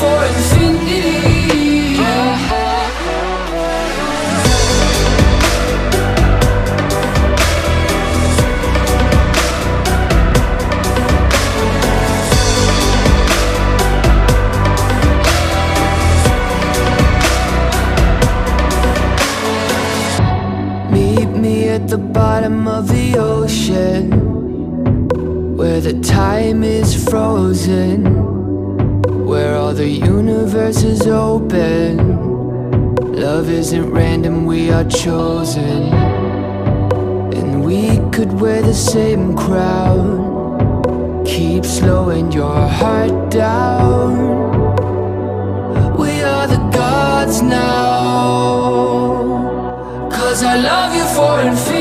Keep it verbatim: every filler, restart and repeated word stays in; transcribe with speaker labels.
Speaker 1: for infinity, yeah. Meet me at the bottom of the ocean, where the time is frozen, where all the universe is open. Love isn't random, we are chosen. And we could wear the same crown, keep slowing your heart down. We are the gods now, 'cause I love you for infinity.